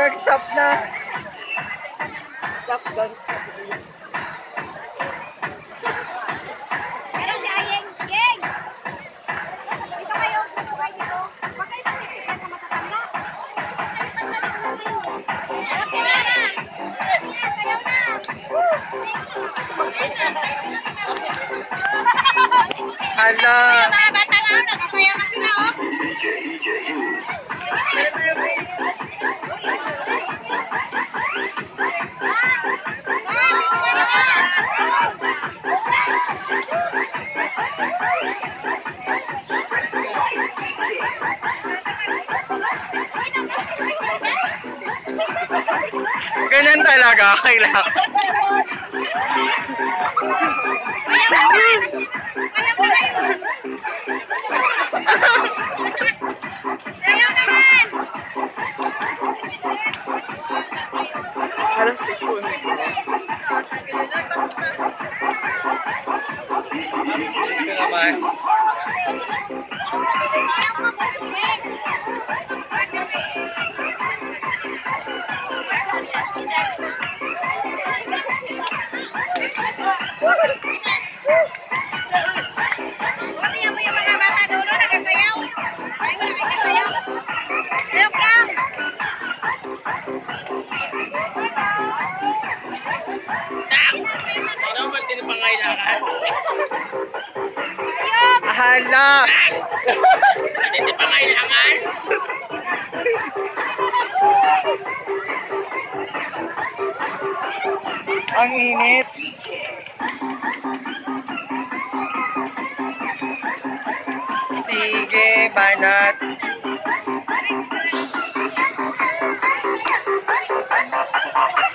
Nag-stop na. Stop doon. Ano si Ayeng? Yeng! Dito kayo. Buhay dito. Baka isasisip ka sa matatanda. Alam ko na! Sayaw na! Hala. Mga bata na, nakasayaw na sila, oh! Ganyan talaga, kailangan. Sayaw naman! Sayaw na kayo! Sayaw naman! Halos sikun. Ito naman. Pati mo yung mga bata dulo nagsayaw. Ay, wala kayo kasayaw. Sayaw lang. Ano ba tinipangailangan? Hala. Tinipangailangan? Ang init. Sige, banat.